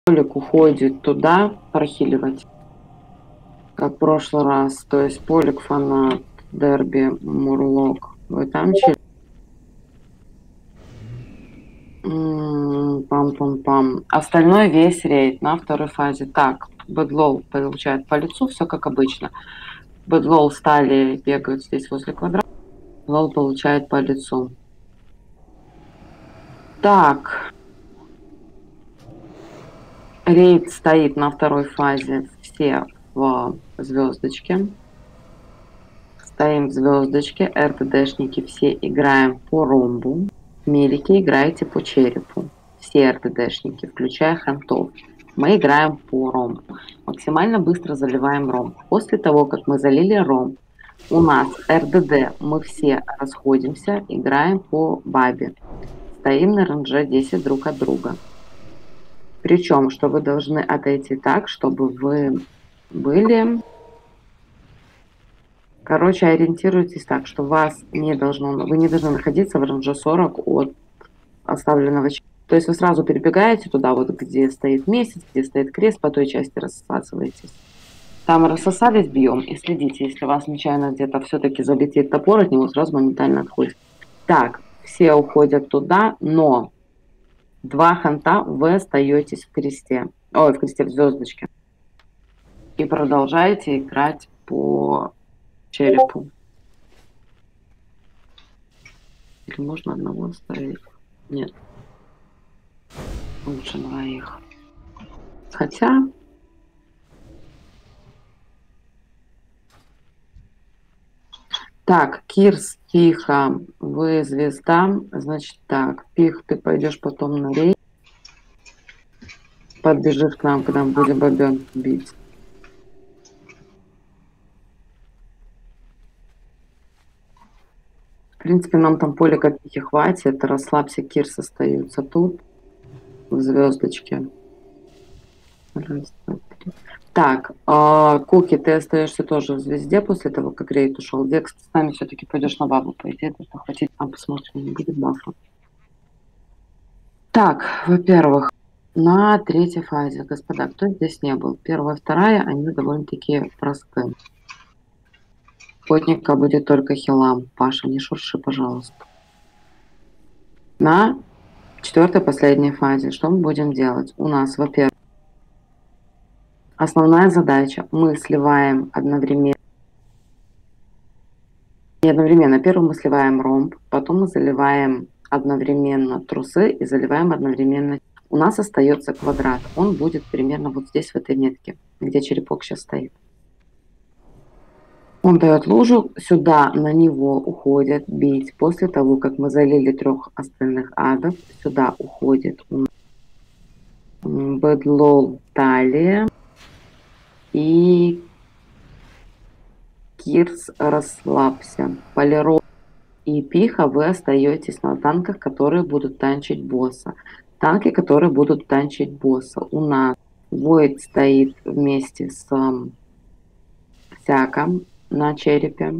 Полик уходит туда прохиливать, как в прошлый раз. То есть Полик фанат, Дерби, Мурлок. Вы там чили? Пам-пам-пам. Остальное весь рейд на второй фазе. Так, Бэдлоу получает по лицу, все как обычно. Бэдлоу стали бегают здесь возле квадрата. Лол получает по лицу. Так, рейд стоит на второй фазе. Все в звездочке. Стоим в звездочке. РТДшники все играем по ромбу. Мелики играете по черепу. Все РТДшники, включая хантов. Мы играем по ромбу. Максимально быстро заливаем ромб. После того, как мы залили ромб, у нас РДД, мы все расходимся, играем по бабе. Стоим на РНЖ 10 друг от друга. Причем, что вы должны отойти так, чтобы вы были... Короче, ориентируйтесь так, что вас не должно... Вы не должны находиться в РНЖ 40 от оставленного... То есть вы сразу перебегаете туда, вот где стоит месяц, где стоит крест, по той части рассасываетесь. Там рассосались, бьем и следите, если у вас нечаянно где-то все-таки залетит топор, от него сразу моментально отходит. Так, все уходят туда, но 2 ханта вы остаетесь в кресте. Ой, в кресте, в звездочке. И продолжаете играть по черепу. Или можно одного оставить? Нет. Лучше 2. Хотя... Так, Кирс, тихо, вы звезда, значит так, Пих, ты пойдешь потом на рейд, подбежишь к нам, когда мы будем бабёнку бить. В принципе, нам там поле копейки хватит, расслабься, Кирс остаются тут, в звездочке. Раз, два, три. Так, Куки, ты остаешься тоже в звезде после того, как рейд ушел. Декс, ты с нами все-таки пойдешь на бабу, по идее, должно хватить. Посмотрим, не будет бафа. Так, во-первых, на третьей фазе, господа, кто здесь не был? Первая, вторая, они довольно-таки простые. Охотника будет только хилам. Паша, не шурши, пожалуйста. На четвертой, последней фазе что мы будем делать? У нас, во-первых, основная задача. Мы сливаем одновременно. Не одновременно. Первым мы сливаем ромб, потом мы заливаем одновременно трусы и заливаем одновременно. У нас остается квадрат. Он будет примерно вот здесь, в этой метке, где черепок сейчас стоит. Он дает лужу, сюда на него уходят бить. После того, как мы залили 3 остальных адов, сюда уходит Бэдлоу, Талия и Кирс, расслабься. Полирол и Пиха, вы остаетесь на танках, которые будут танчить босса. Танки, которые будут танчить босса. У нас Void стоит вместе с Сяком на черепе.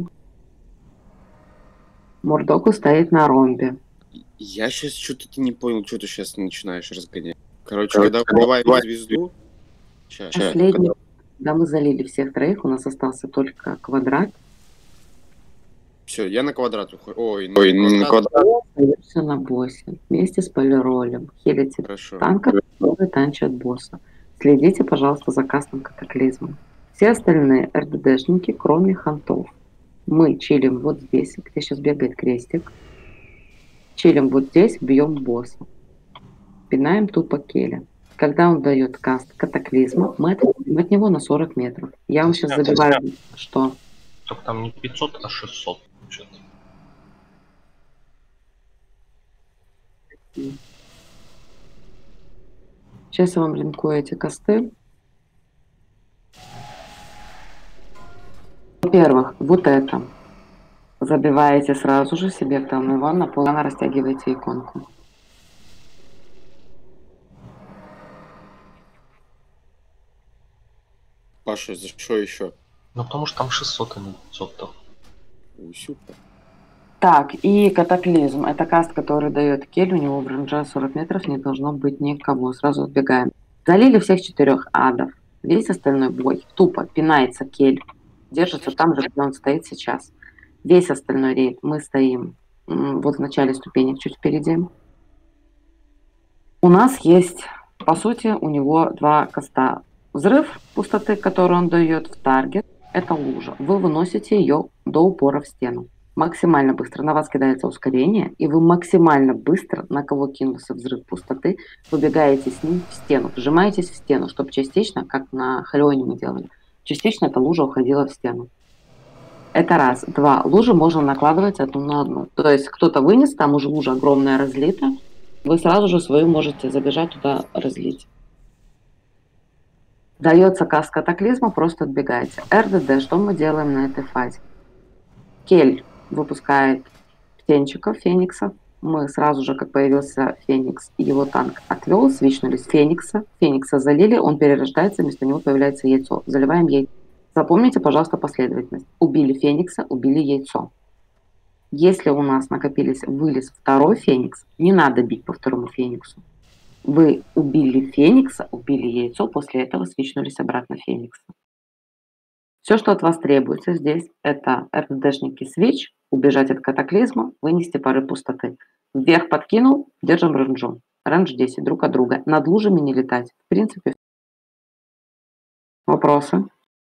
Мурдоку стоит на ромбе. Я сейчас что-то не понял, что ты сейчас начинаешь разгонять. Короче, когда убиваем звезду... Последний, когда мы залили всех 3, у нас остался только квадрат. Все, я на квадрат ухожу. Ой, на квадрат. Все на боссе. Вместе с полиролем. Хилите танка, которые танчат босса. Следите, пожалуйста, за кастом катаклизма. Все остальные РДДшники, кроме хантов. Мы чилим вот здесь, где сейчас бегает крестик. Чилим вот здесь, бьем босса. Пинаем тупо Келя. Когда он дает каст катаклизма, мы отходим от него на 40 метров. Я вам сейчас забиваю, что... Только там не 500, а 600. Сейчас я вам линкую эти касты. Во-первых, вот это. Забиваете сразу же себе в Town Иван, на полно растягиваете иконку. Паша, за что еще? Ну потому что там 600, а не 500-то. Супер. Так, и катаклизм. Это каст, который дает Кель. У него в РНЖ 40 метров не должно быть никого. Сразу отбегаем. Залили всех 4 адов. Весь остальной бой тупо пинается кель. Держится там же, где он стоит сейчас. Весь остальной рейд мы стоим вот в начале ступенек, чуть впереди. У нас есть, по сути, у него 2 коста. Взрыв пустоты, который он дает в таргет, это лужа. Вы выносите ее до упора в стену. Максимально быстро на вас кидается ускорение, и вы максимально быстро, на кого кинулся взрыв пустоты, выбегаете с ним в стену, вжимаетесь в стену, чтобы частично, как на Хэллоуине мы делали, частично эта лужа уходила в стену. Это раз. 2. Лужи можно накладывать одну на одну. То есть кто-то вынес, там уже лужа огромная разлита, вы сразу же свою можете забежать туда разлить. Дается каст катаклизма, просто отбегаете. РДД, что мы делаем на этой фазе? Кель выпускает птенчиков, фениксов. Мы сразу же, как появился феникс и его танк отвел, свичнулись феникса. Феникса залили, он перерождается, вместо него появляется яйцо. Заливаем яйцо. Запомните, пожалуйста, последовательность. Убили феникса, убили яйцо. Если у нас накопились, вылез второй феникс, не надо бить по второму фениксу. Вы убили феникса, убили яйцо, после этого свичнулись обратно феникса. Все, что от вас требуется здесь, это РДДшники свич, убежать от катаклизма, вынести пары пустоты. Вверх подкинул, держим рейнджу. Рейндж 10 друг от друга. Над лужами не летать. В принципе, вопросы?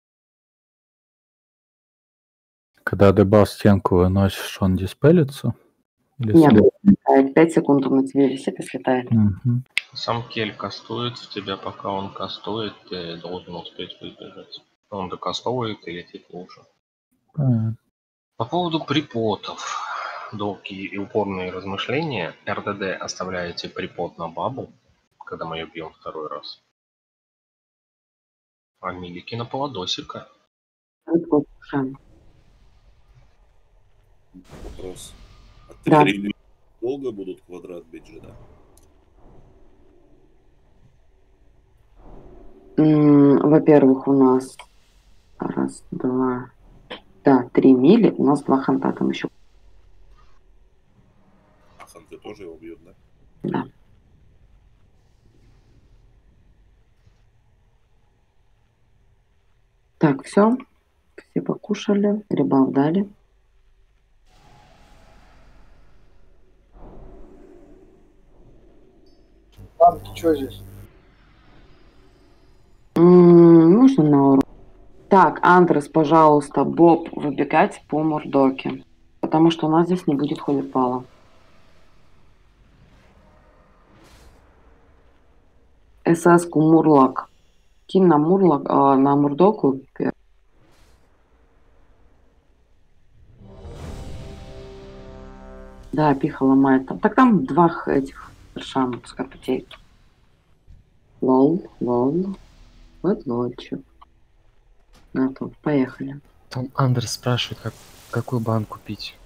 Когда дебаф стенку выносишь, он диспелится? Или Нет, след- слетает. 5 секунд он на тебе висит и слетает. Мгм. Сам кель кастует в тебя, пока он кастует, ты должен успеть выбежать. Он докастовывает и летит в лужу. Понятно. По поводу припотов. Долгие и упорные размышления. РДД оставляете припот на бабу, когда мы ее бьем второй раз. А милики на поводосика. Вопрос. А Да. 3 минуты долго будут квадрат бить же, да? Во-первых, у нас раз, два, да, 3 мили, у нас 2 ханта там еще. А ханты тоже его бьют, да? Да. Так, все покушали, ребал дали. Банки, что здесь? Можно на урок? Так, Андрес, пожалуйста, Боб, выбегать по мурдоке. Потому что у нас здесь не будет холипала. СС-ку Мурлок. Кинь на Мурлок, на мурдоку. Да, пиха ломает там. Так там 2 этих шама, пускай потеют. Лол. Вот лольчик. Готов, поехали. Там Андрес спрашивает, какую банк купить.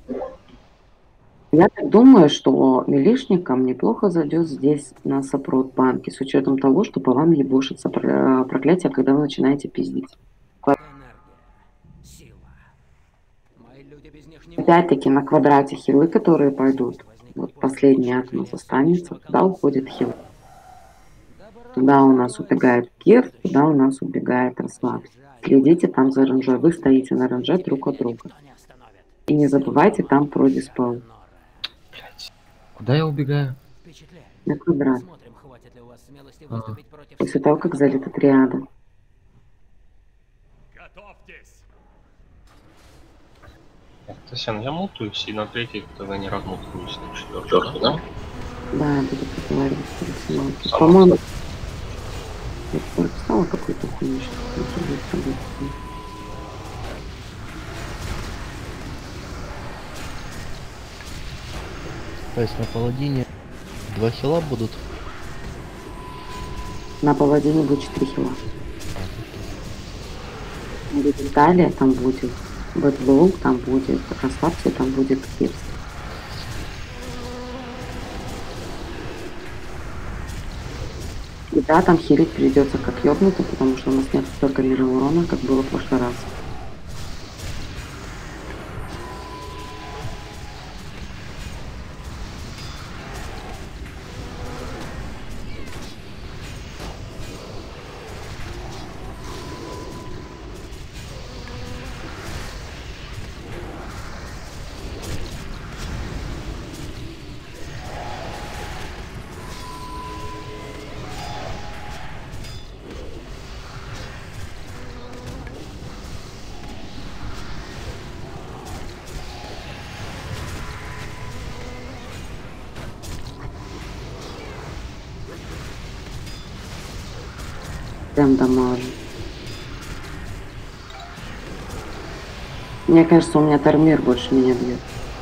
Я так думаю, что милишникам неплохо зайдет здесь на сопрот банки, с учетом того, что по вам ебошится проклятие, когда вы начинаете пиздить. Опять-таки на квадрате хилы, которые пойдут. Вот последний ад у нас останется, туда уходит хил. Туда у нас убегает Кир, туда у нас убегает Расслабь. Следите там за ренжой. Вы стоите на ренже друг от друга. И не забывайте там про диспел. Блять. Куда я убегаю? На квадрат. После того, как залита триада. Тасян, я мутаюсь и на третий ТВ не размутываюсь на четвертый, да? Да, я буду разговаривать с Расслабом. По-моему, я прописала какую-то хуйню. То есть на паладине 2 хила будут? На паладине будет 4 хила. Будет Талия, там будет Бэтлоу, там будет Расслабься, там будет Кирс. И да, там хилить придется как ёбнуто, потому что у нас нет столько мира урона, как было в прошлый раз. Прям дамажу. Мне кажется, у меня Тармир больше меня бьет.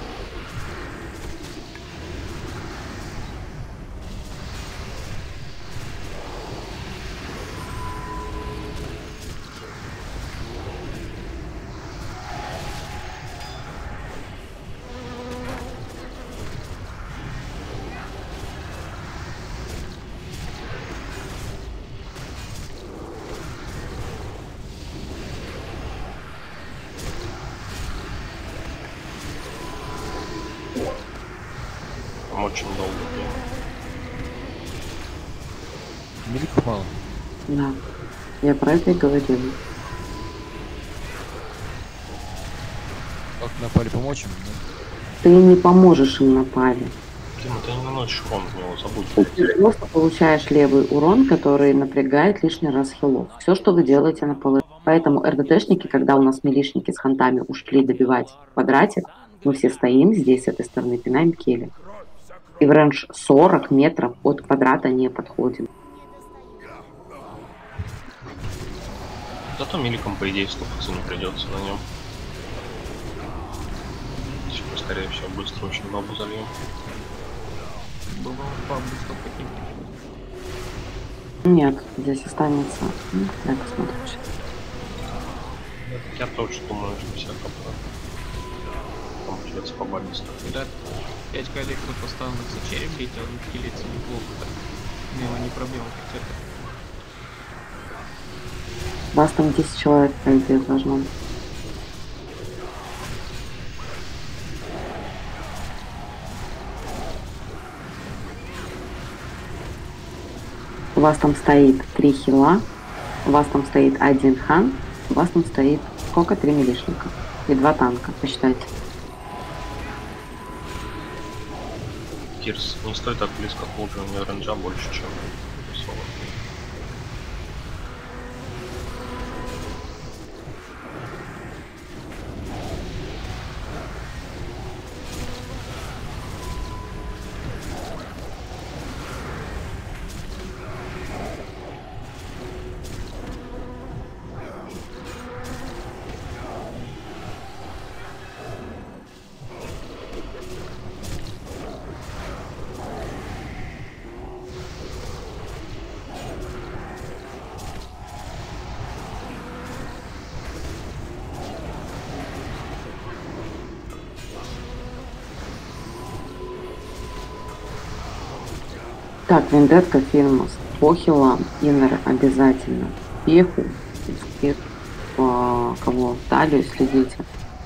Там очень долго было. Миликов мало. Да. Я про это и говорила. Как напали, помочь им? Ты не поможешь им на пале. Дима, ты не наносишь урон в него, забудь. Ты просто получаешь левый урон, который напрягает лишний раз хилов. Все, что вы делаете на поле. Поэтому РДТшники, когда у нас милишники с хантами ушли добивать квадратик, мы все стоим здесь, с этой стороны, пинаем кели. И в рейндж 40 метров от квадрата не подходим. Зато миликом, по идее, стопаться не придется на нем. Сейчас, скорее всего, быстро очень бабу зальем. Нет, здесь останется. Ну, дай посмотрим. Я тоже думаю, что всяко там придется по бабе ставить. Да, 5 коллектов останутся черепить, а он хилится неплохо так. Мимо не проблема хотя бы. Вас там 10 человек, по идее, должно быть. У вас там стоит 3 хила, у вас там стоит 1 хан, у вас там стоит сколько? 3 милишника и 2 танка, посчитайте. Кирс, не стоит так близко к луджу, у него ренджа больше, чем соло. Так, Вендетка, Фирмус, по хилам, Иннер обязательно. Пеху, спирт, по кого? Талию следите.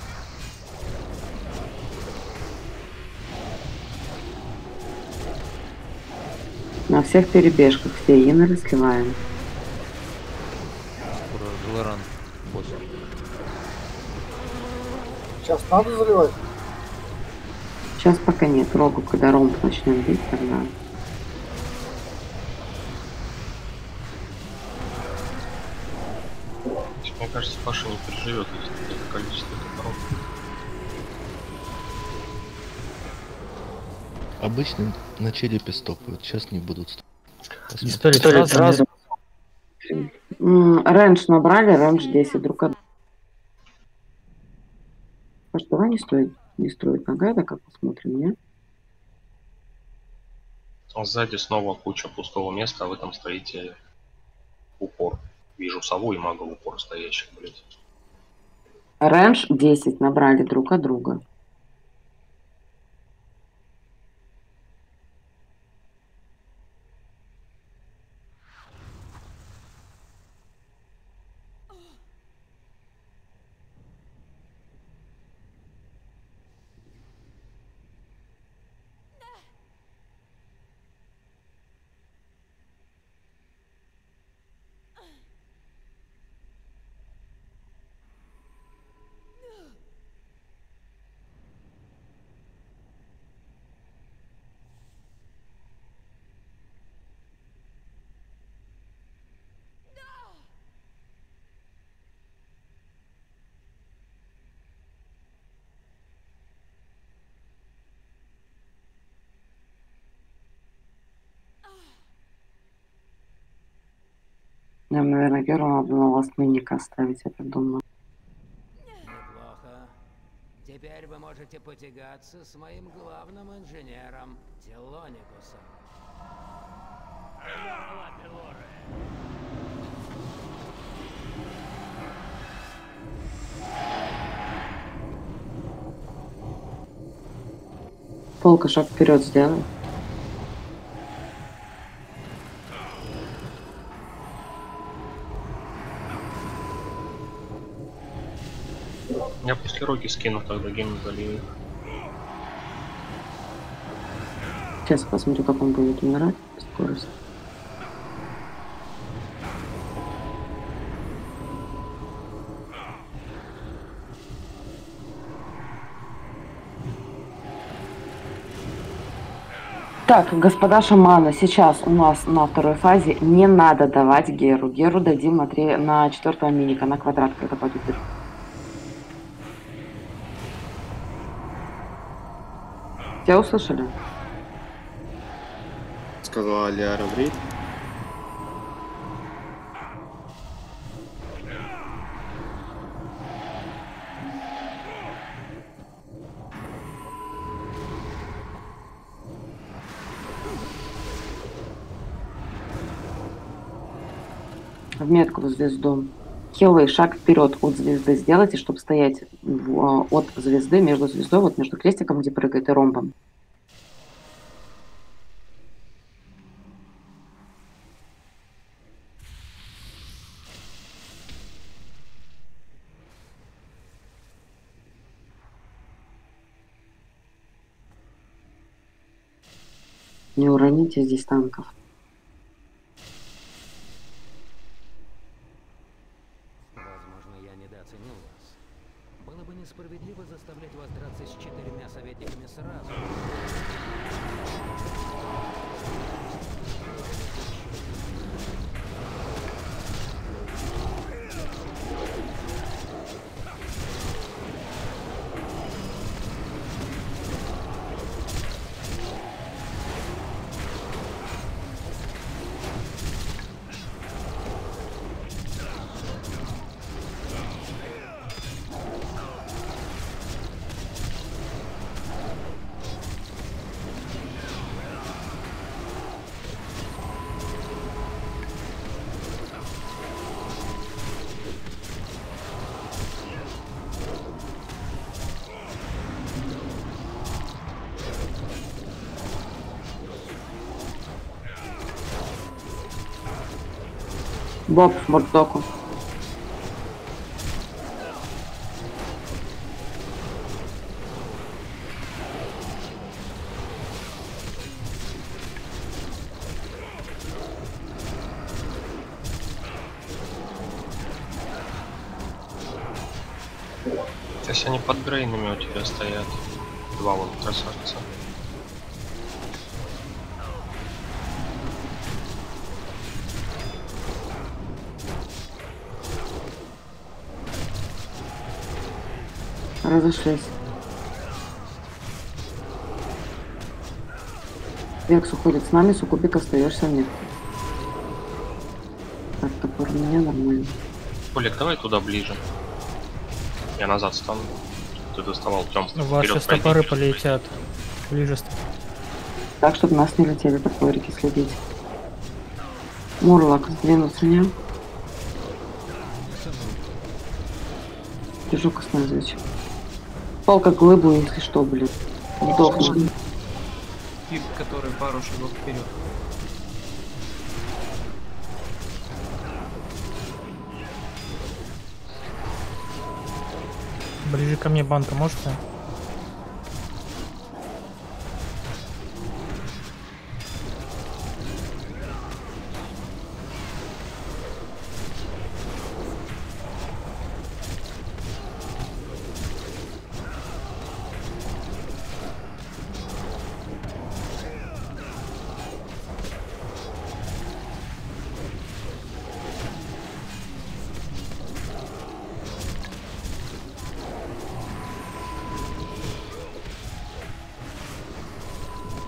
На всех перебежках все иннеры сливаем. Лоран. Босс. Сейчас надо заливать? Сейчас пока нет. Рогу, когда ромб начнем бить, тогда. Мне кажется, Паша не переживет, если это количество топоров. Обычно на черепе стопают, сейчас не будут. Пистолет сразу. Рэндж набрали, рэндж 10 друг от друга. Паш, давай не строить нагада, как посмотрим, нет? А сзади снова куча пустого места, а вы там стоите в упор. Вижу сову и мага в упор стоящих, блядь. Рэндж 10 набрали друг от друга. Нам, наверное, первым надо на вас миника оставить, я так думаю. Неплохо. Теперь вы можете потягаться с моим главным инженером Телоникусом. Полка, шаг вперед сделай. Я после роги скину тогда гейм залью. Сейчас посмотрю, как он будет умирать. Скорость. Так, господа шаманы, сейчас у нас на второй фазе не надо давать Геру. Геру дадим на 4-го миника, на квадрат, когда пойдет. Тебя услышали? Сказала Лиара Брейд. В метку в звезду. Хилый шаг вперед от звезды сделайте, чтобы стоять от звезды, между звездой, вот между крестиком, где прыгает, и ромбом. Не уроните здесь танков. Возможно, я недооценил вас. Было бы несправедливо заставлять вас драться с 4 советниками сразу. Боб в мордоку. Сейчас они под грейнами у тебя стоят. Два вон красавца. Разошлись. Векс уходит с нами, Сукубик остаешься в метке. Так, топор у меня нормально. Олег, давай туда ближе. Я назад стану. Ты доставал тем. Ваши стопоры полетят. Ближе. Так, чтобы нас не летели, топорики следить. Мурлок сдвинуться не. Держу косной зачем. Полка глыбу, если что, блин. Вдохну. Тип, который пару шагов вперед. Ближе ко мне банка можете?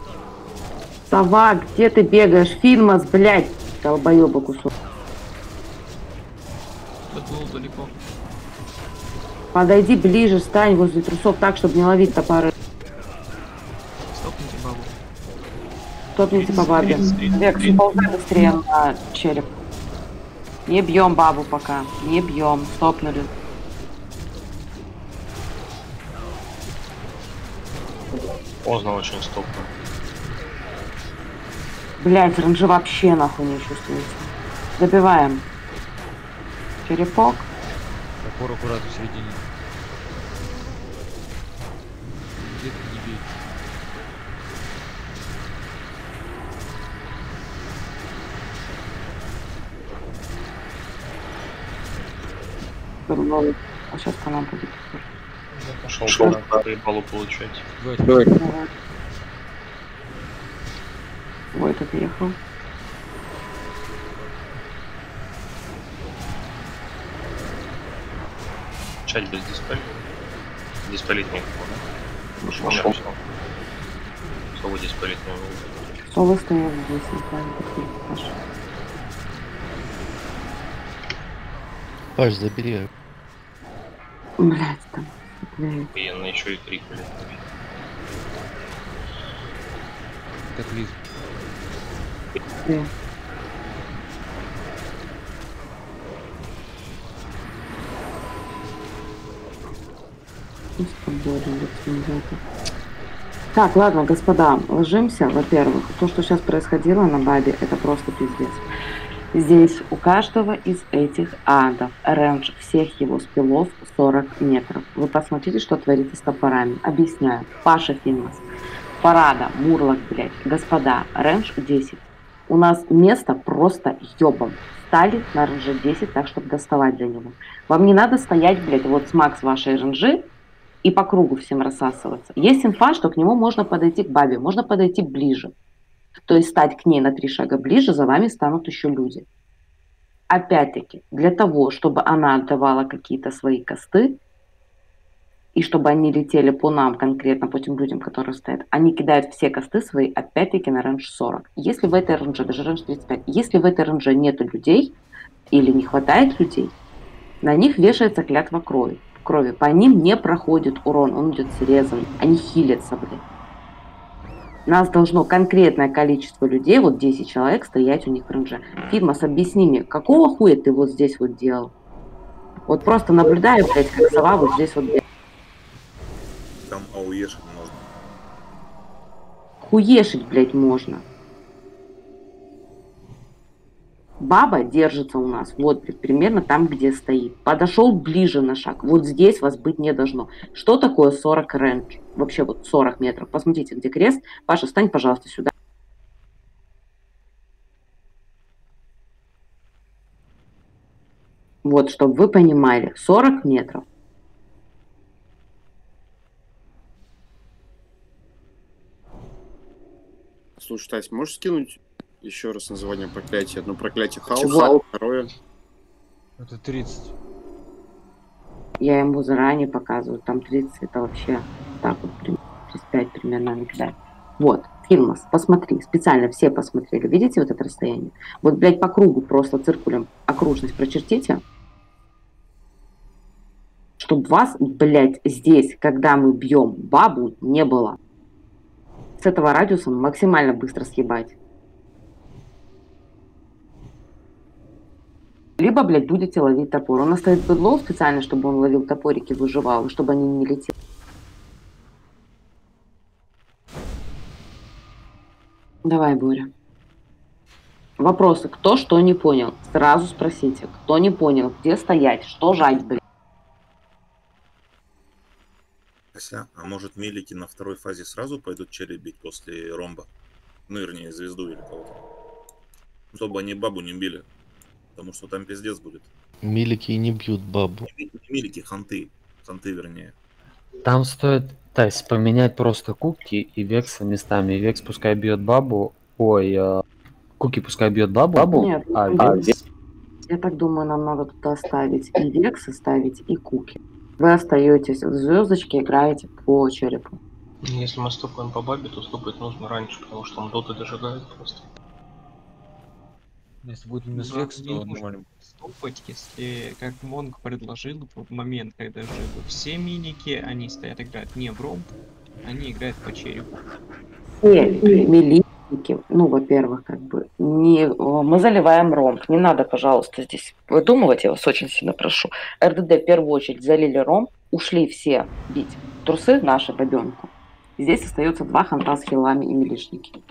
Сова, где ты бегаешь? Фильмас, блядь, долбоёба кусок. Бэтлоу далеко. Подойди ближе, стань возле трусов так, чтобы не ловить топоры. Стопните бабу. Стопните по бабе. Векс, ползай быстрее на череп. Не бьем бабу пока. Не бьем. Стопнули. Поздно очень стопно. Блять, ранжи вообще нахуй не чувствуется. Добиваем. Черепок. Топор аккуратно в середине. Где-то не бей. А сейчас по нам будет. Пошел на балу получать. Давайте. Ой, тут ехал. Чать без диспель. Диспелить некого, да? Пошел. Сову диспелить не могу. Совы стоят здесь, неправильно подходит. Паша. Паш, забери. Блять, там. Блядь. Охуенно, еще и крикнули. Катаклизм. Где? Так, ладно, господа, ложимся. Во-первых, то, что сейчас происходило на бабе, это просто пиздец. Здесь у каждого из этих адов рейндж всех его спилов 40 метров. Вы посмотрите, что творится с топорами. Объясняю. Паша Финмас. Парада, Мурлок, блядь. Господа, рейндж 10. У нас место просто ёбом. Стали на рейндже 10, так, чтобы доставать для него. Вам не надо стоять, блядь, вот с макс вашей рейнджи и по кругу всем рассасываться. Есть инфа, что к нему можно подойти к бабе, можно подойти ближе. То есть стать к ней на 3 шага ближе, за вами станут еще люди. Опять-таки, для того, чтобы она отдавала какие-то свои косты, и чтобы они летели по нам, конкретно по тем людям, которые стоят, они кидают все косты свои, опять-таки, на рейндж 40. Если в этой рейндже, даже рейндж 35, если в этой рейндже нету людей, или не хватает людей, на них вешается клятва крови. По ним не проходит урон, он идет срезан. Они хилятся, блин. Нас должно конкретное количество людей, вот 10 человек, стоять у них в рейндже. Фидмас, объясни мне, какого хуя ты вот здесь вот делал? Вот просто наблюдаю, блядь, как сова вот здесь вот. Там ауешить можно. Хуешить, блядь, можно. Баба держится у нас вот примерно там, где стоит. Подошел ближе на шаг. Вот здесь вас быть не должно. Что такое 40 рейндж? Вообще вот 40 метров. Посмотрите, где крест. Паша, встань, пожалуйста, сюда. Вот, чтобы вы понимали. 40 метров. Слушай, Тась, можешь скинуть еще раз название проклятия? Одно проклятие хаоса, второе. Это 30. Я ему заранее показываю. Там 30, это вообще так вот, 35 примерно накидать. Вот, Филмас, посмотри, специально все посмотрели. Видите вот это расстояние? Вот, блядь, по кругу просто циркулем окружность прочертите. Чтобы вас, блядь, здесь, когда мы бьем бабу, не было. С этого радиуса максимально быстро съебать. Либо, блядь, будете ловить топор. Он оставит бедлоу специально, чтобы он ловил топорики, выживал, и чтобы они не летели. Давай, Боря. Вопросы. Кто что не понял? Сразу спросите. Кто не понял, где стоять, что жать, блядь. А может мелики на второй фазе сразу пойдут череп бить после ромба? Ну, вернее, звезду или кого-то. Чтобы они бабу не били. Потому что там пиздец будет. Милики не бьют бабу. Не милики, ханты. Ханты, вернее. Там стоит, Тайс, поменять просто Куки и Векса местами. Векс пускай бьет бабу. Куки пускай бьет бабу. Нет, Векс... Я так думаю, нам надо туда ставить и Векса ставить, и Куки. Вы остаетесь в звездочке, играете по черепу. Если мы стопаем по бабе, то стопать нужно раньше, потому что он доты дожигает просто. Если будет минус Да, Векс, не то нужно нормально. стопать, если, как Монг предложил, в момент, когда же все миники, они стоят, играют не в ромб, они играют по черепу. Все милитники, ну, во-первых, как бы, не, мы заливаем ромб. Не надо, пожалуйста, здесь выдумывать, я вас очень сильно прошу. РДД в первую очередь залили ромб, ушли все бить трусы, наши бабенку. Здесь остается 2 ханта с хилами и милишники.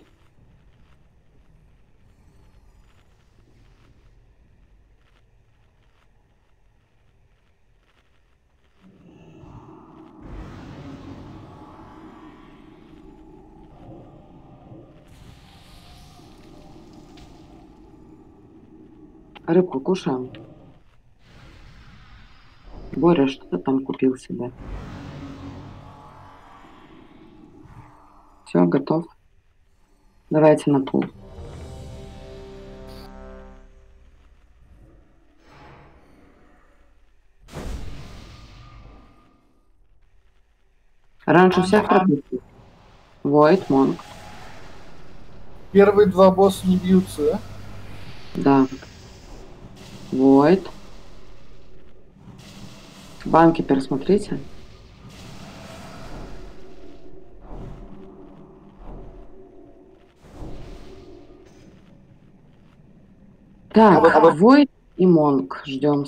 Рыбку кушаем. Боря, что ты там купил себе? Все, готов. Давайте на пул. Раньше всех пропустил. Войт, Монг. Первые 2 босса не бьются, да? Да. Войт. Банки пересмотрите. Так, Войт и Монг. Ждем.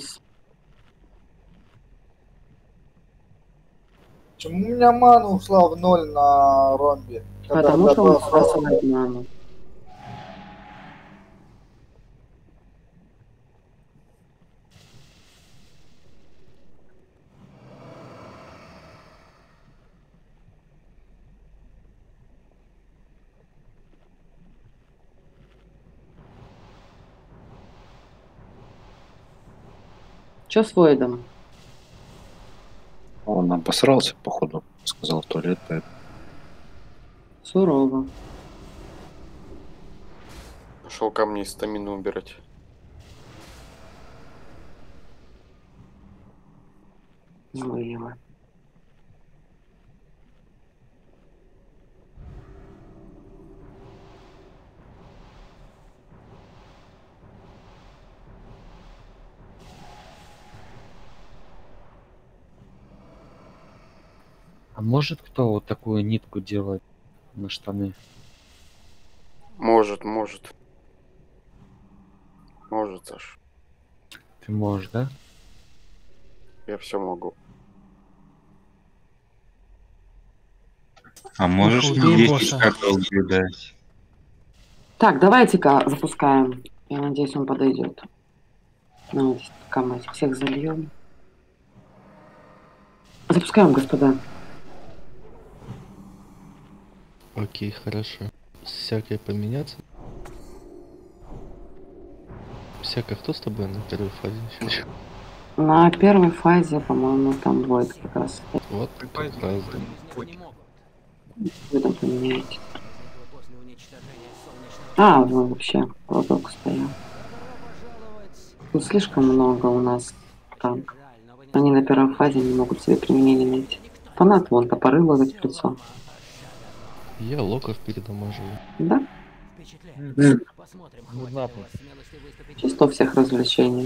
Почему у меня мана ушла в 0 на ромбе? Потому что он спасает ману. Что с Войдом? Он обосрался, походу. Сказал в туалет, поэтому. Сурово. Пошел ко мне стамину убирать. Злые вы. А может кто вот такую нитку делать на штаны? Может, может. Может, Саш. Ты можешь, да? Я все могу. А можешь убей 10 босса. каток дать? Так, давайте-ка запускаем. Я надеюсь, он подойдет. Ну, пока мы всех зальем. Запускаем, господа. Окей, хорошо. Всякое поменяться. Всякое кто с тобой на первой фазе еще? На первой фазе, по-моему, там будет как раз. Вот как раз, да. Вы там поменяете. А, ну вообще, лоток стоял. Тут слишком много у нас танк. Они на первой фазе не могут себе применения найти. Фанат вон топоры ловит в лицо. Я локов передамаживаю. Да? Чисто всех развлечений.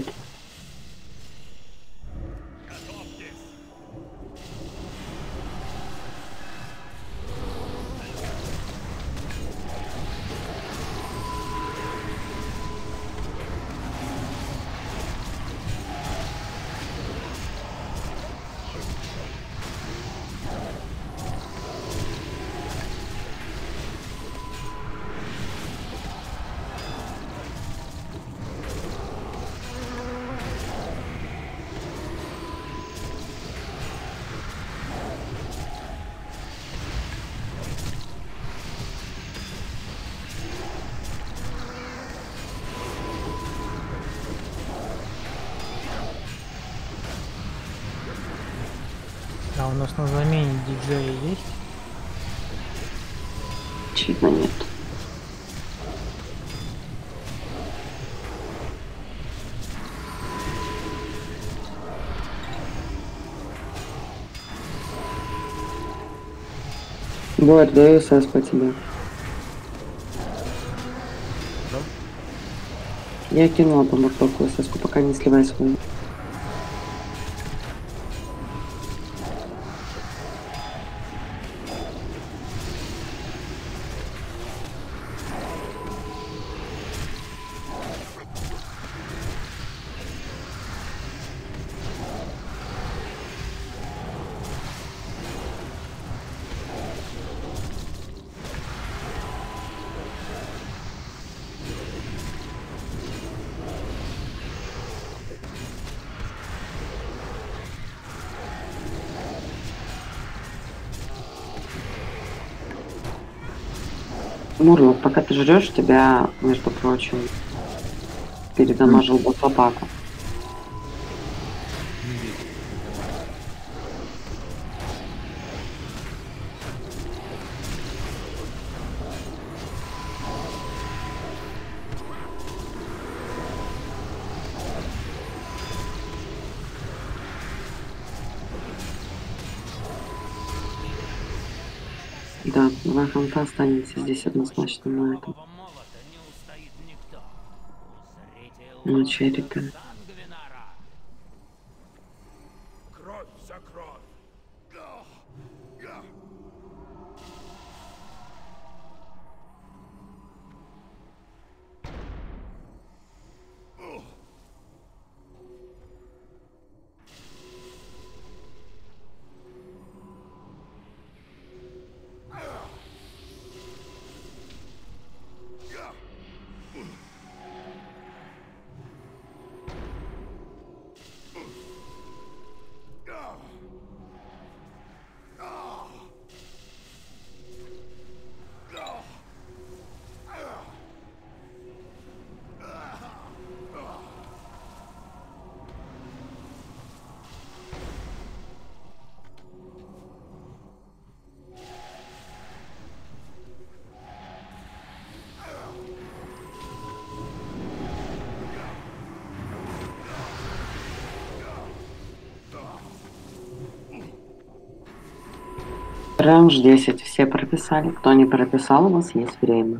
А у нас на замене диджея есть? Очевидно, нет. Будет ДСС по тебе. Я кинула по муртоку ССку, пока не сливай свою. Мурлок, пока ты жрешь, тебя, между прочим, передамажил Батлопаку. Да, два ханта останется здесь однозначно на этом. На черепе. Кровь за кровь. Раунд 10 все прописали. Кто не прописал, у вас есть время.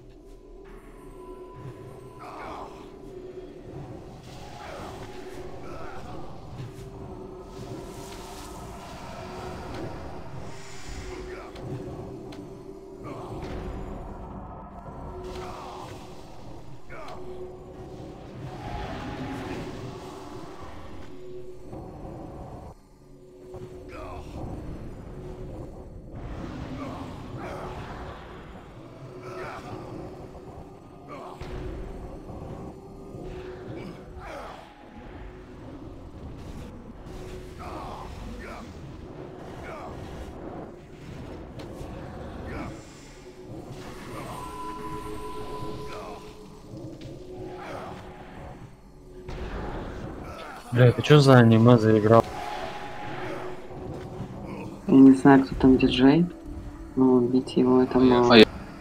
Бля, это что за аниме заиграл? Я не знаю, кто там диджей, но убить его это мало.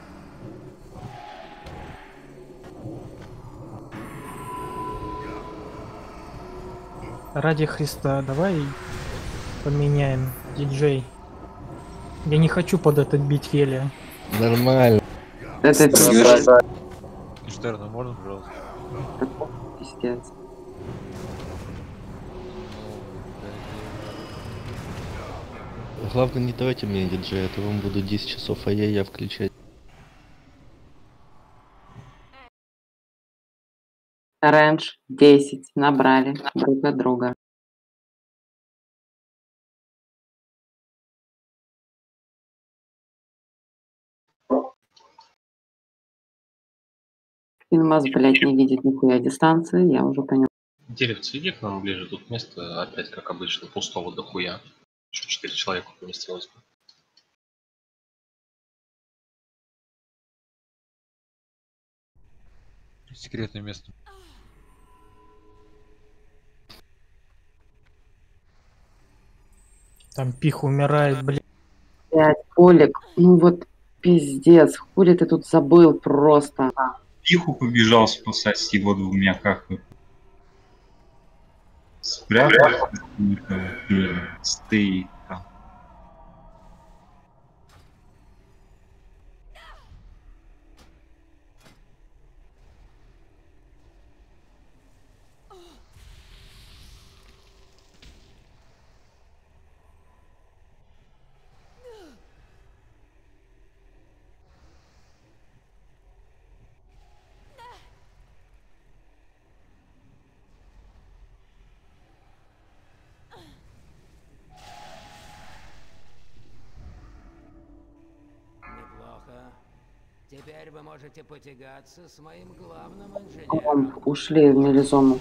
Ради Христа, давай поменяем диджей. Я не хочу под этот бить Фелия. Нормально. Это Штерна, можно, пожалуйста? пиздец. Главное, не давайте мне диджей, а то вам буду 10 часов я включать. Рейндж 10 набрали друг от друга. Фильмас, блядь, не видит нихуя дистанции, я уже понял. Деревце, иди к нам ближе, тут место опять, как обычно, пустого дохуя. Еще 4 человека поместилось. Секретное место. Там пих умирает, блядь. Блядь, Олег, ну вот пиздец, хули ты тут забыл просто. Пиху побежал спасать с его двумя кахами. Спрятался, стоит там. Теперь вы можете потягаться с моим главным инженером. Ромб, ушли в мелизону.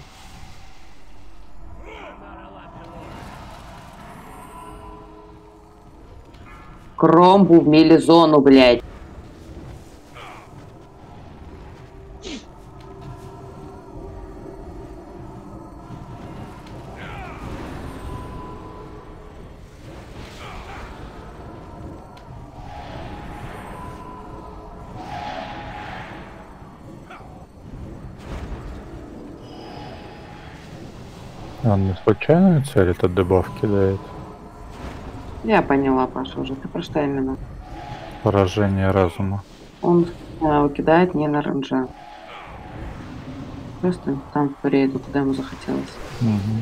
К ромбу в мелизону, блядь. Он не случайную цель этот дебаф кидает? Я поняла, Паша, уже. Ты про что именно? Поражение разума. Он кидает не на РНЖ. Просто там в рейду, куда ему захотелось. Угу.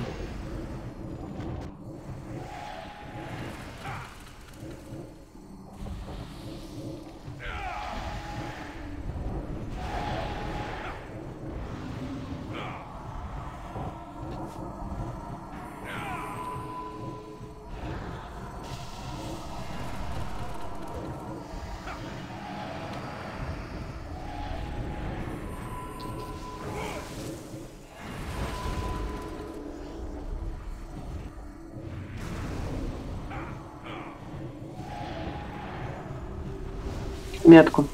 Метку.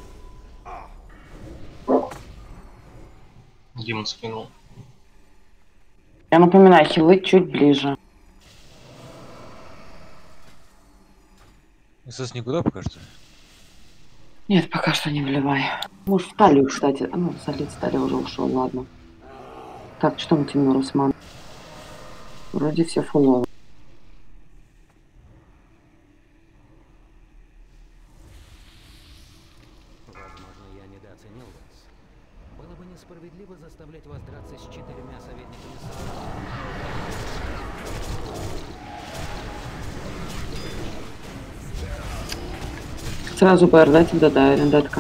Дима скинул. Я напоминаю, хилы чуть ближе. СС никуда пока что? Нет, пока что не вливай. Может, в талию, кстати. Ну, солид в талию уже ушел, ладно. Так, что мы темно, Русман? Вроде все фуловые. Возможно, я недооценил вас. Было бы несправедливо заставлять вас драться с 4 советниками Сразу БР, да, тебе да, вендетка.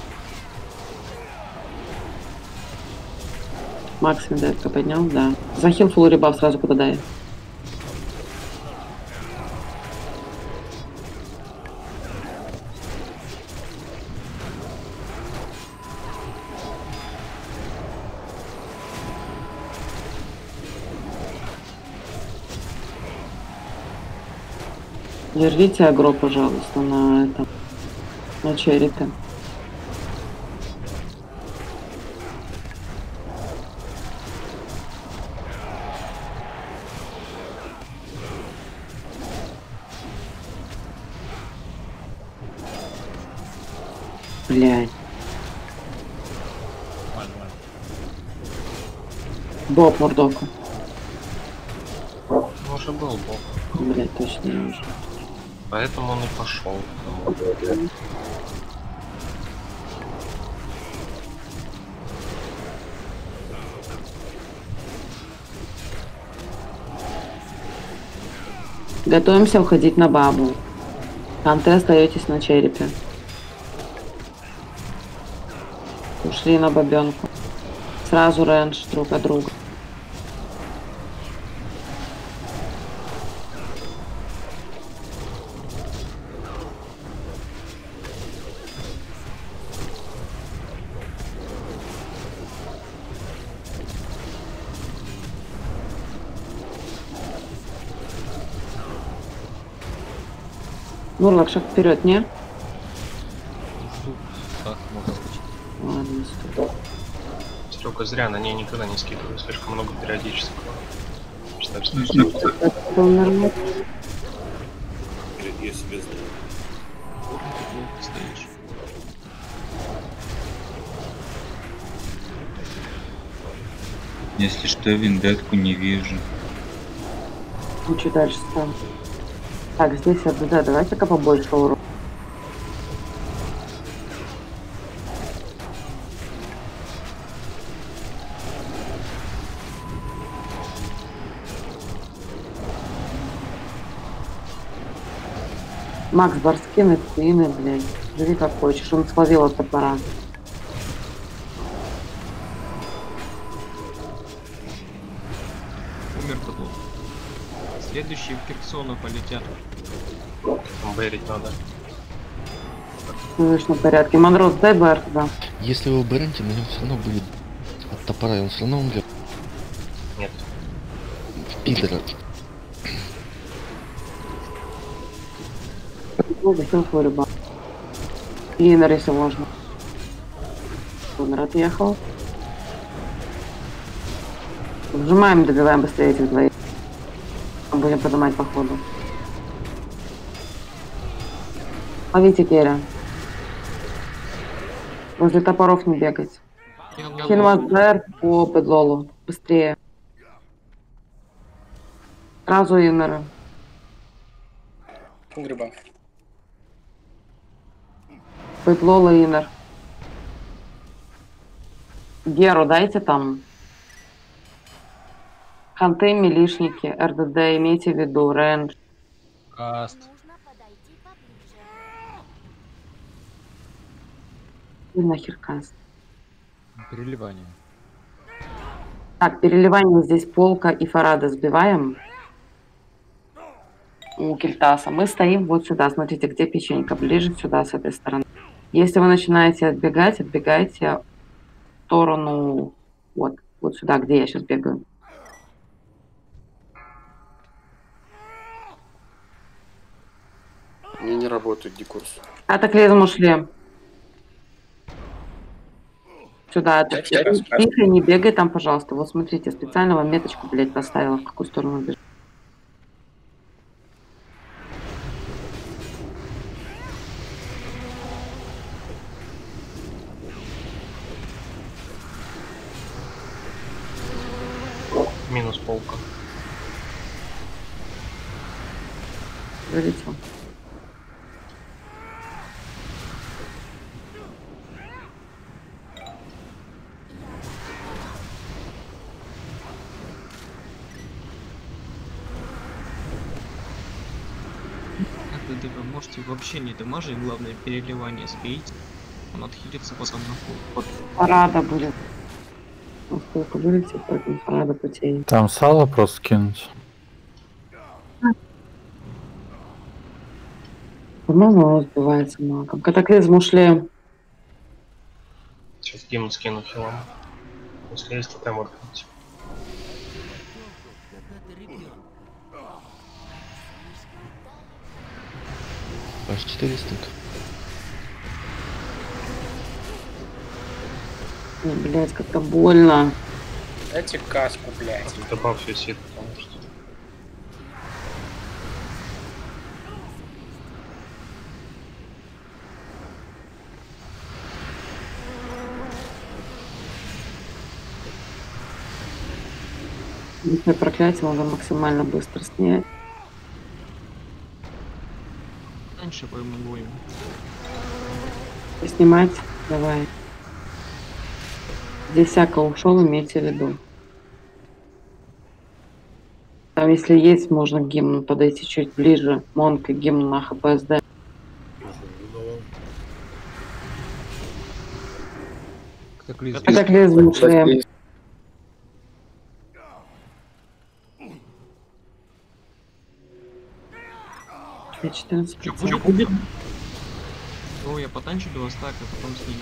Макс вендетка поднял, да. Захил фулл ребаф сразу подадай. Держите агро, пожалуйста, на этом, на черепе. Блядь. Боб Мурдока. Уже был Боб. Блядь, точно не уже. Поэтому он и пошел. Готовимся уходить на бабу. Там ты остаетесь на черепе. Ушли на бабенку. Сразу рейндж друг от друга. Мурлок, шаг вперед, не? Ладно, стоп. Стрелка зря, на ней никогда не скидываю, слишком много периодического. Считаю, что Я себе знаю. Стоишь. Если что, вендетку не вижу. Ну, что дальше там? Так, здесь РДД, давайте-ка побольше урона. Макс, барскины, пины, блядь. Живи как хочешь, он словил от топора. Умер тут. Следующие в Кирксону полетят. Бэрить надо. Слышно в порядке. Монрос, дай БР туда. Если вы берете, на нем все равно будет от топора, и он все равно умрет. Нет. Пидора. Зачем свой рыбак? Линер, если можно. Линер отъехал. Вжимаем, добиваем быстрее этих двоих. Будем поднимать по ходу. Ловите Керя. Возле топоров не бегать. Хильмазер по подлолу. Быстрее. Сразу инеры. Гриба. Подлола инер. Геру дайте там. Ханты, милишники, РДД, имейте в виду, рейндж. Каст. И нахер каст. Переливание. Так, переливание здесь полка и Фарада сбиваем. У Кельтаса. Мы стоим вот сюда. Смотрите, где печенька. Ближе сюда, с этой стороны. Если вы начинаете отбегать, отбегайте в сторону... Вот сюда, где я сейчас бегаю. Мне не работает декурс. Катаклизм ушли. Сюда. Тихо, не бегай там, пожалуйста. Вот смотрите, специально вам меточку, блядь, поставила, в какую сторону бежать. Минус полка. Вылетел. Вы можете вообще не дамажить, главное переливание сбить. Он отхилится потом на пол. Парада будет. Сколько вылетит, поэтому парада потеет. Там сало просто кинуть. По-моему, он сбивается магом. Катаклизм ушли. Сейчас гимн скину хилом. Если есть, то там открыть. Аж 400. Блять, как-то больно. Дайте каску, блядь. Добавь все сит, потому что... Дикое проклятие надо максимально быстро снять. Раньше пойму. Снимать, давай. Здесь всяко ушел, имейте в виду. Там, если есть, можно к гимну подойти чуть ближе. Монка, гимн на ХПСД. Катаклизм ушли. Я 14. Чё, кубик? О, я потанчу до стака, потом сниму.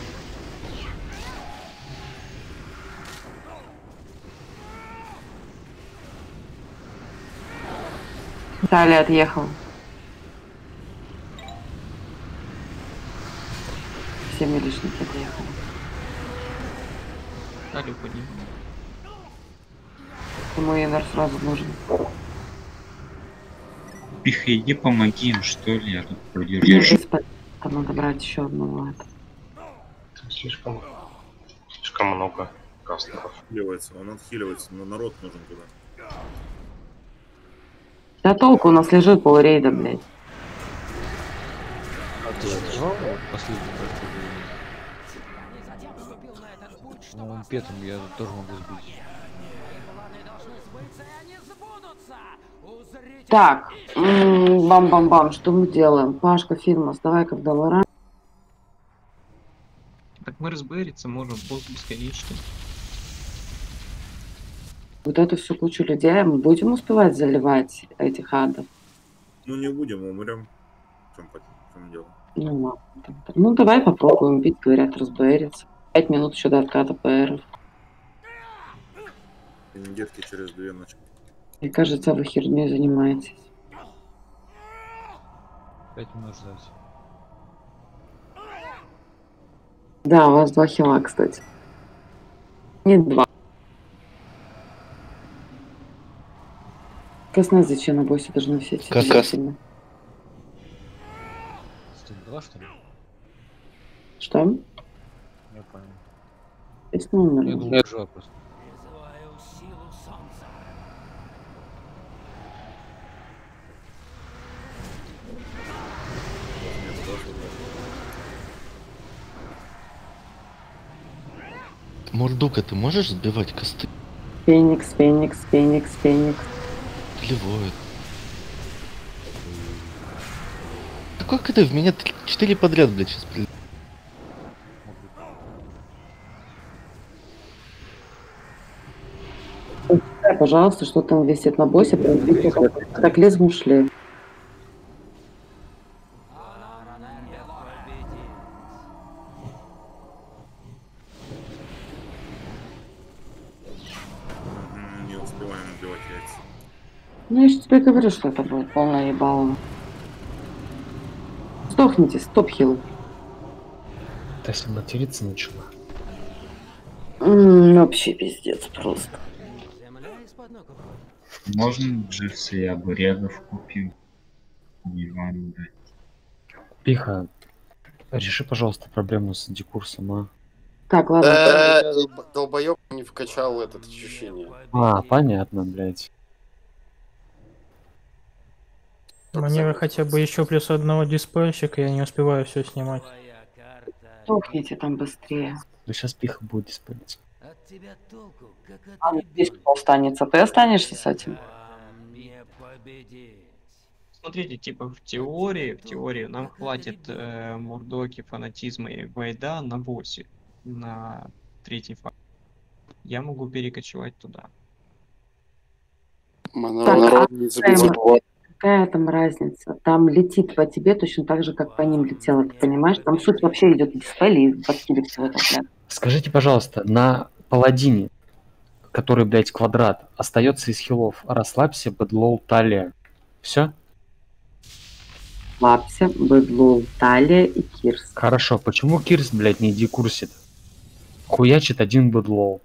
Далее отъехал. Все милишники отъехали. Талию подниму. Ему инер сразу нужен. Иди, помоги им, что ли, я тут продержу. Там надо брать еще одного. Слишком много кастеров. Он отхиливается, но народ нужен туда. Да толку, у нас лежит полрейда, блядь. А ты отжал последний раз? Ну, петом я тоже могу сбить. Так, бам-бам-бам, что мы делаем? Пашка, Фирмас, давай-ка в доллара. Так мы разбериться можем, босс бесконечный. Вот эту всю кучу людей мы будем успевать заливать этих адов? Ну не будем, умрем. В чем дело? Ну ладно. Тогда. Ну давай попробуем бить, говорят, разбэриться. 5 минут еще до отката ПР. Детки через 2 ночи. Мне кажется, вы херней занимаетесь. 5 минут ждать. Да, у вас 2 хила, кстати. Нет, 2. Косна зачем на боссе должны все идти? Косна. 2, что ли? Что? Я понял. Есть номер. Я думаю, жива просто. Мурдука, ты можешь сбивать косты? Феникс, Феникс, Феникс, Феникс. Плевает. Как это в меня 4 подряд, блядь, сейчас прилетит? Пожалуйста, что там висит на боссе, катаклизм ушли. Не успеваем убивать яйца. Ну, я же тебе говорю, что это будет полное ебало. Сдохните, стоп-хилл. Тася материться начала. Вообще пиздец просто. Можно дживсы, я бы регов купил. Не вам дать. Пиха, реши, пожалуйста, проблему с дикурсом, а? Так, ладно. Долбоёб не вкачал это ощущение. А, понятно, блядь. Мне хотя бы еще плюс одного диспельщика, я не успеваю все снимать. Сдохните там быстрее. Да сейчас пиха будет диспелиться. А, здесь кто останется? Ты останешься с этим? Смотрите, типа в теории нам хватит мурдоки, фанатизма и вайда на боссе, на 3-й фазе. Я могу перекочевать туда. Какая там разница? Там летит по тебе точно так же, как по ним летело, ты понимаешь? Там суть вообще идет диспель и подкидывать всего этого. Скажите, пожалуйста, на паладине, который, блядь, квадрат, остается из хилов расслабься, бэдлоу, талия. Все? Расслабься, бэдлоу, талия и кирс. Хорошо, почему кирс, блядь, не декурсит? Хуячит один бэдлоу.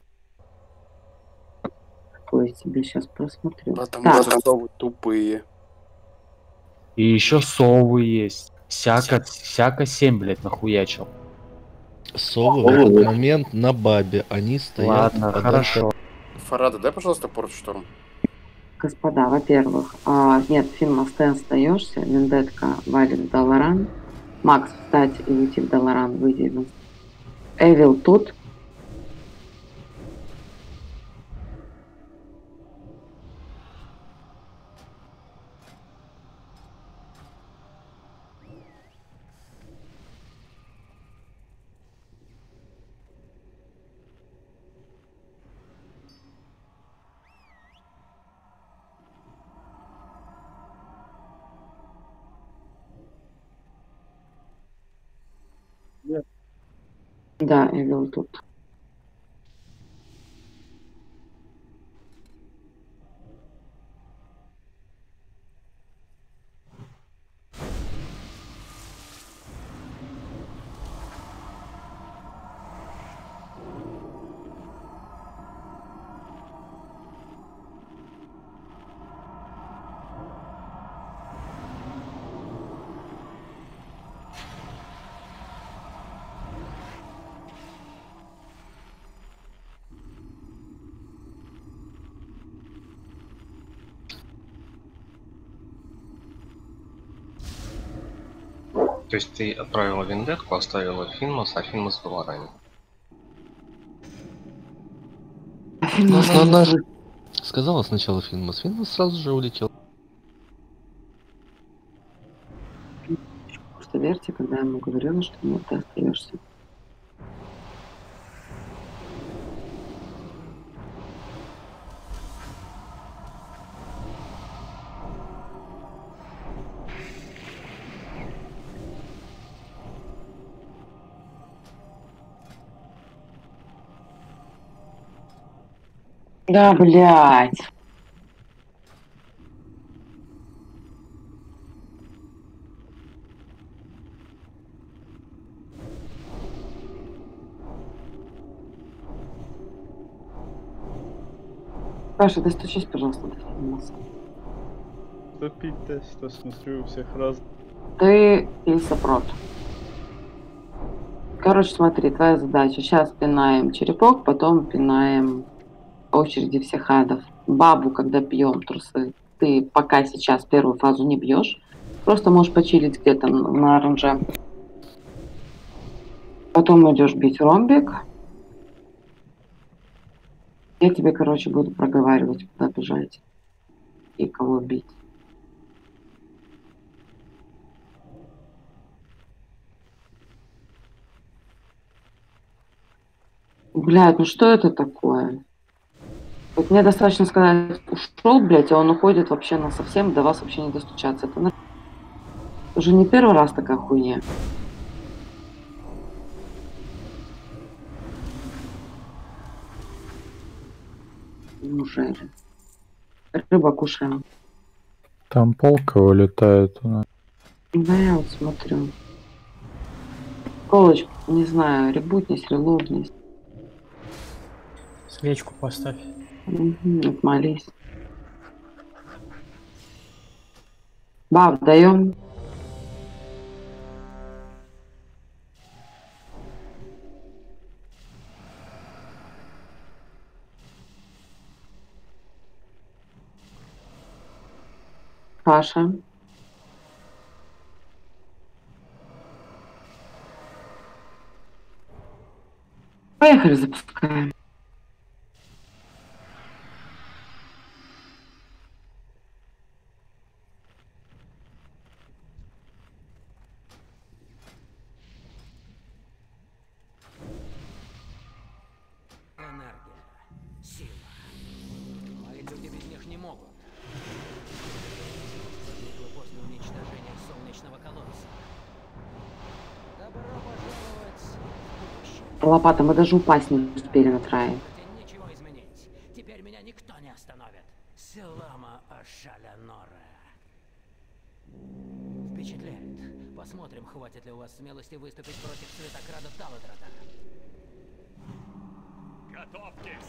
Ой, тебе сейчас просмотрю. Потому что совы тупые. И еще совы есть. Всяко 7, блядь, нахуячил. Совы в этот момент на бабе, они стоят. Ладно, хорошо. Фарада, дай, пожалуйста, портшторм. Господа, во-первых, нет, Финмас, ты остаешься, Вендетка валит в Даларан. Макс, встать и уйти в Даларан, выйди из нас. Эвил тут. Да, Эвил тут. То есть ты отправила вендетку, оставила Финмас, а Финмас в Даларане. Она же сказала сначала Финмас, Финмас сразу же улетел. Просто верьте, когда я ему говорила, что нет, ты остаешься. Да, блядь. Паша, достучись, пожалуйста, до Филимаса. Что пить-то? Что, смотрю, у всех раз. Ты писапрот. Короче, смотри, твоя задача. Сейчас пинаем черепок, потом пинаем по очереди всех адов. Бабу, когда пьем трусы, ты пока сейчас первую фазу не бьешь. Просто можешь почилить где-то на оранже. Потом идешь бить ромбик. Я тебе, короче, буду проговаривать, куда бежать и кого бить. Блядь, ну что это такое? Вот мне достаточно сказать, ушел, блядь, а он уходит вообще на совсем, до вас вообще не достучаться. Это уже не первый раз такая хуйня. Уже. Рыба кушаем. Там полка вылетает у нас. Да, я вот смотрю. Колыч, не знаю, ребутнись, релогнись. Свечку поставь. Отмолись. Баб, даем. Паша. Поехали, запускаем. Энергия. Сила. Мои люди без них не могут. Возникло после уничтожения солнечного колодца. Добро пожаловать в будущее. Лопата, мы даже упасть не успели на трае. Ничего изменить. Теперь меня никто не остановит. Селама Ашаля Нора. Впечатляет. Посмотрим, хватит ли у вас смелости выступить против Светокрада Таладрада. Готовьтесь!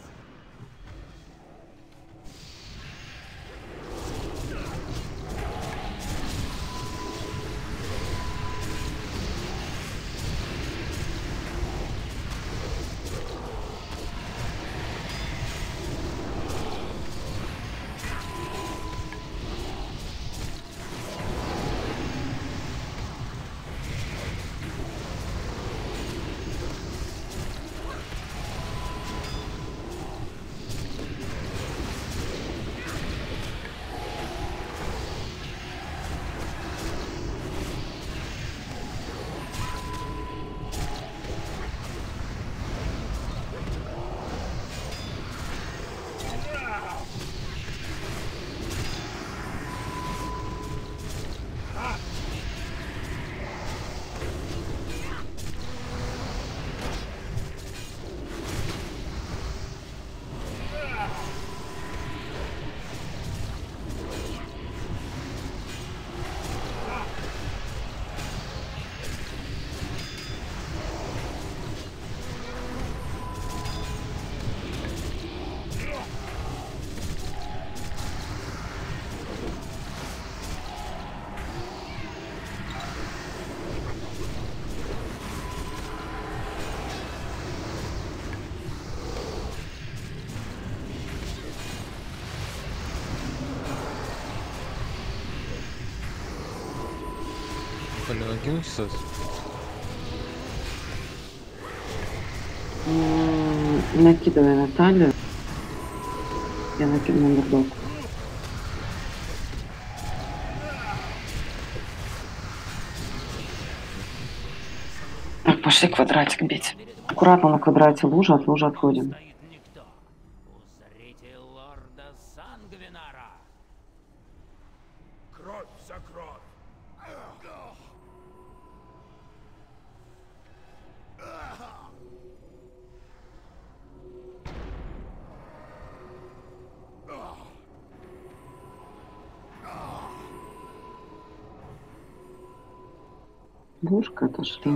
Накинулся? Накидывай Наталью. Я накину мордок. Так, пошли квадратик бить. Аккуратно на квадрате лужа, от лужи отходим. Узрите лорда Сангвинара. Кровь за кровь! Бушка отошли.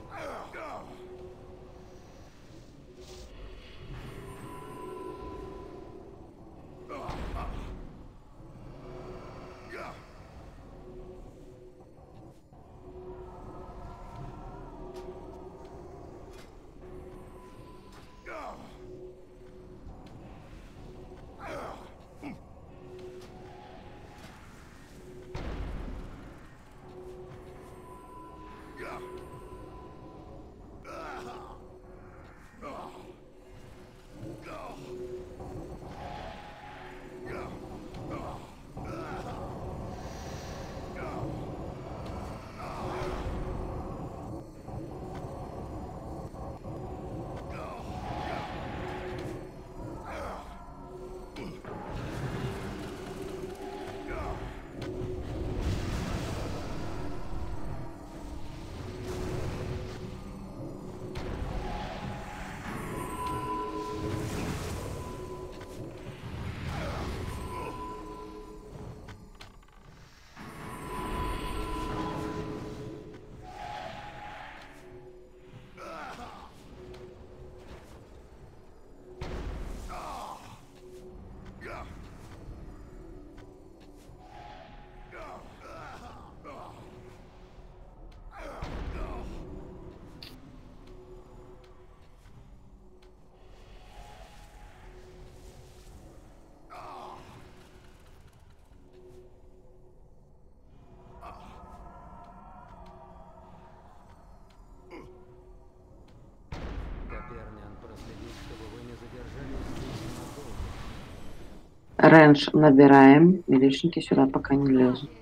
Рейндж набираем. Милишники сюда пока не лезут.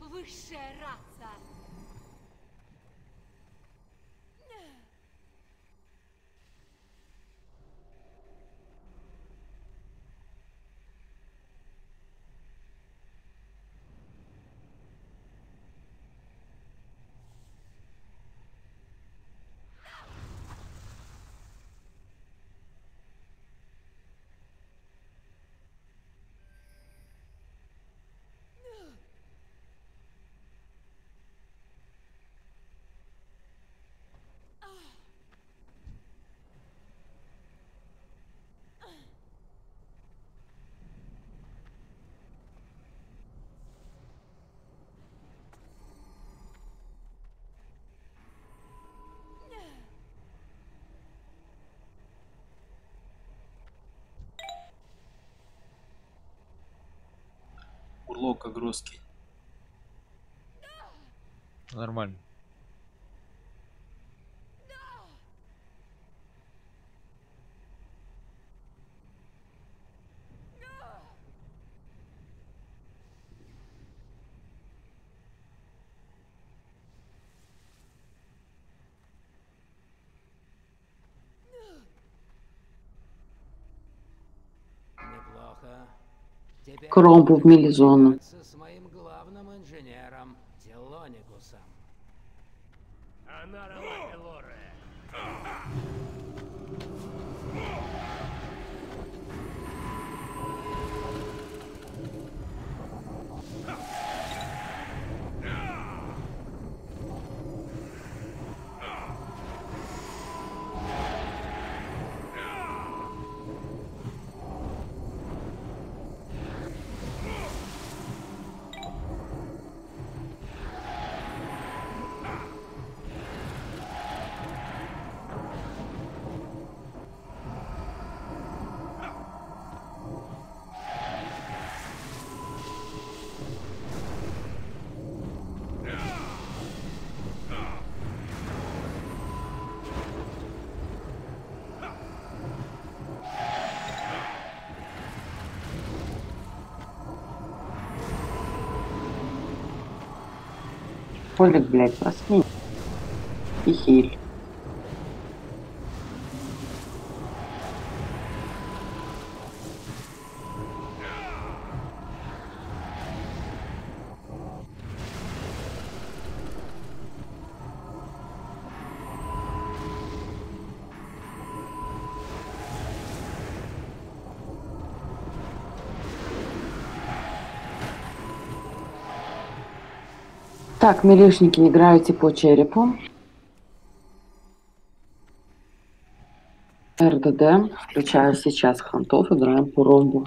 Урлок огрузки. Нормально. Неплохо. Теперь Кромбу в милизону. с моим главным инженером Телоникусом. Полик, блядь, проснись. И хиль. Так, милишники, играете по черепу. РДД. Включаю сейчас хантов, играем по ромбу.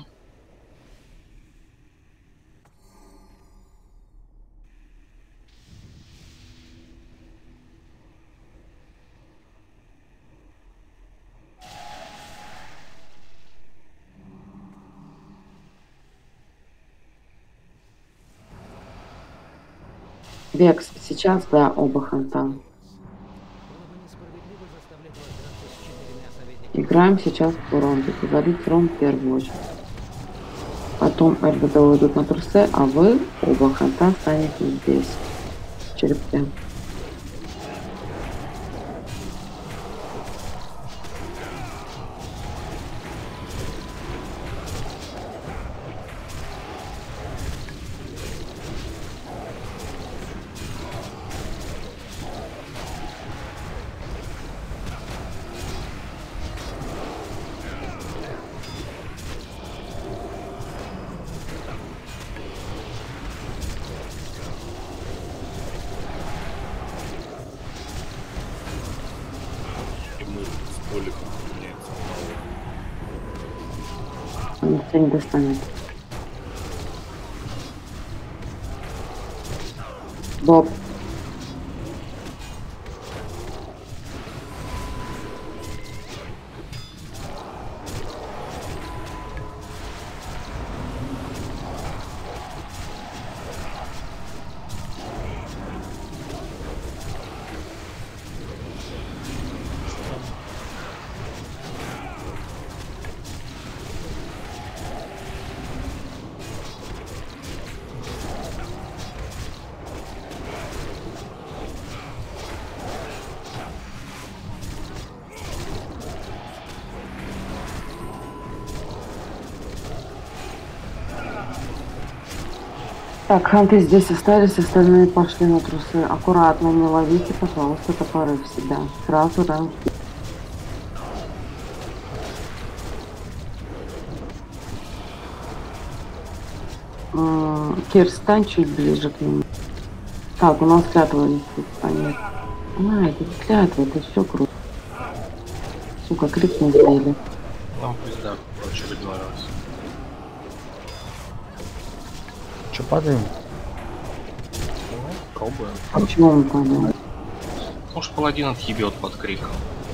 Векс, сейчас, да, оба ханта. Играем сейчас по ромбе. Говорить ромб в первую очередь. Потом РДД уйдут на трусы, а вы, оба ханта, станете здесь, в черепке. Никто не достанет. Боб. Так, ханты здесь остались, остальные пошли на трусы. Аккуратно, не ловите, пожалуйста, топоры в себя. Сразу ранг. Кир, стань чуть ближе к нему. Так, у нас клятва висит. Понятно. А, это не клятва, это все круто. Сука, крик не сделали. Нам пизда в очередной раз. Че падаем? Пробуем. А почему мы падаем? Потому что паладин отъебет под криком.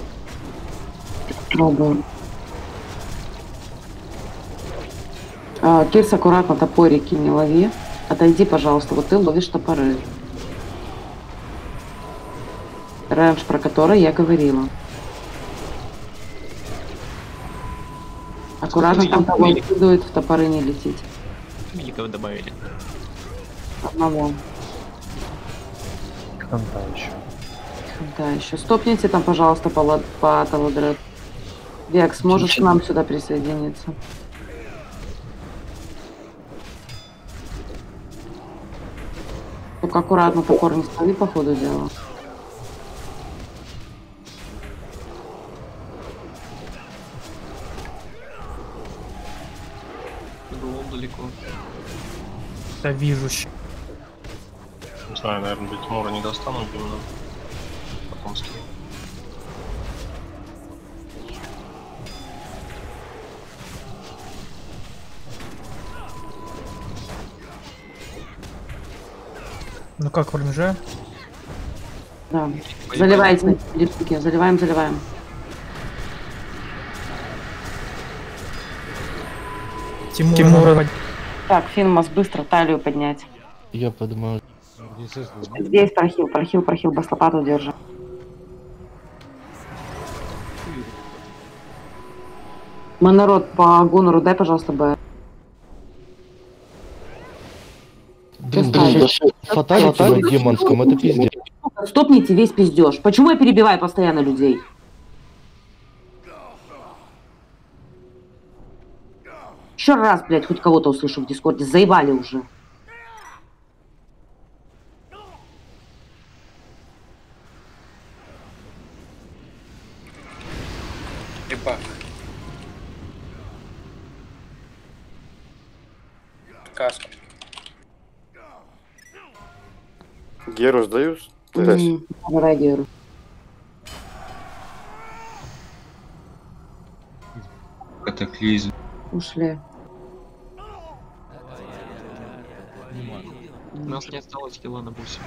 Пробуем. Кирс, аккуратно топорики не лови. Отойди, пожалуйста, вот ты ловишь топоры. Рэнж, про который я говорила. Аккуратно там того следует, в топоры не лететь. Медиков добавили. Одного. Ханта еще. Да, еще. Стопните там, пожалуйста, по Таладред. Векс, можешь к нам сюда присоединиться? Только аккуратно топор не стави по ходу дела. Было далеко. Да вижу. Не знаю, наверное, до Тимура не достану именно. Потом скину. Ну как в ренже? Да. Заливайте липстики. Заливаем. Тимура. Так, Финмас, быстро талию поднять. Я поднимаю. Здесь прохил, бас-лопату держи. Монород по Гунору, дай, пожалуйста, Б. Блин, фаталити на демонском, это пиздец. Стопните весь пиздеж. Почему я перебиваю постоянно людей? Еще раз, блядь, хоть кого-то услышу в Дискорде. Заебали уже. Рыбак. Каску. Геру сдаюсь? Давай, Геру. Катаклизм. Ушли. У нас не осталось хила на бусе.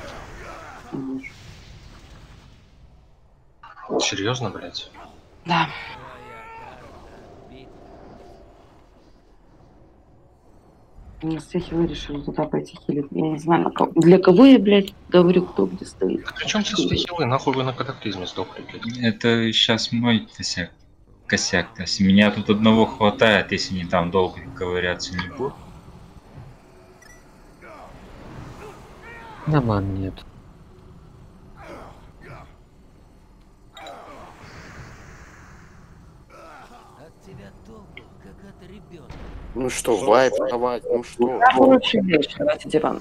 Серьезно, блядь? Да. Я с всех его решил туда пойти хилить. Я не знаю, для кого я, блядь, говорю, кто где стоит. Причем здесь все хилы? Нахуй вы на катаклизме сдохли, блядь? Это сейчас мой косяк. То есть меня тут одного хватает, если не там долго ковыряться не буду. На ман нет. Ну что, вайп давать, ну что? Да, лучше вещь, давайте диван.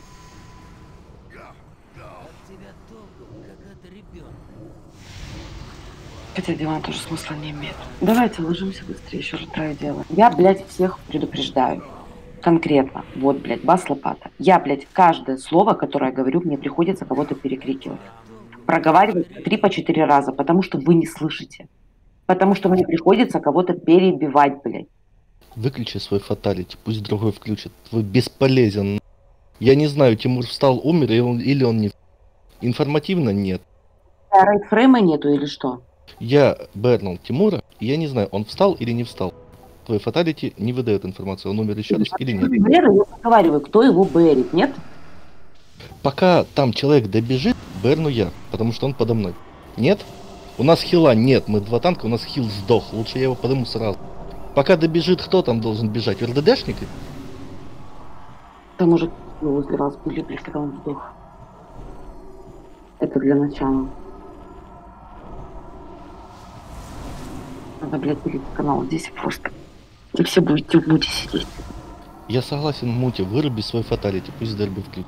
Хотя диван тоже смысла не имеет. Давайте ложимся быстрее, еще раз трое делаем. Я, блядь, всех предупреждаю. Конкретно. Вот, блядь, бас лопата. Я, блядь, каждое слово, которое я говорю, мне приходится кого-то перекрикивать. Проговаривать 3-4 раза, потому что вы не слышите. Потому что мне приходится кого-то перебивать, блядь. Выключи свой фаталити, пусть другой включит. Вы бесполезен. Я не знаю, Тимур встал, умер, или он не... Информативно нет. Рейдфрейма нету или что? Я бернул Тимура, и я не знаю, он встал или не встал. Твой фаталити не выдает информацию, он умер еще раз или нет. Я разговариваю, кто его бэрит, нет? Пока там человек добежит, берну я, потому что он подо мной. Нет? У нас хила нет, мы 2 танка, у нас хил сдох, лучше я его подыму сразу. Пока добежит, кто там должен бежать? РДДшники? Там может возле вас были, блядь, когда он сдох. Это для начала. Надо, блядь, пилить канал здесь просто. И все будете в муте сидеть. Я согласен, Мути, выруби свой фаталити, пусть дерби включит.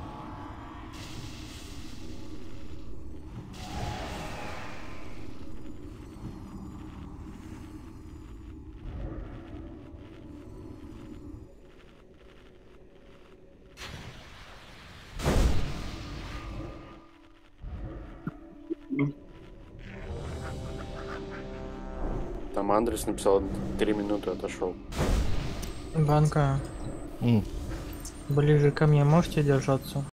Там Андрес написал 3 минуты, отошел. Банка. Ближе ко мне можете держаться?